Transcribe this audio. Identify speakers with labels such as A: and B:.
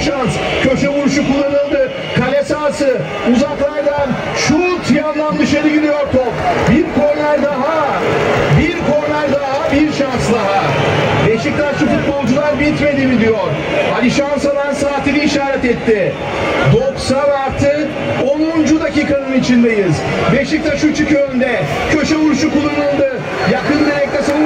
A: şans. Köşe vuruşu kullanıldı. Kale sahası. Uzaklardan şut, yandan dışarı gidiyor top. Bir korner daha. Bir korner daha. Bir şans daha. Beşiktaşlı futbolcular bitmedi mi diyor. Ali Şansalan saatini işaret etti. 90+10. dakikanın içindeyiz. Beşiktaş 3-2 önde. Köşe vuruşu kullanıldı. Yakın direkte savunma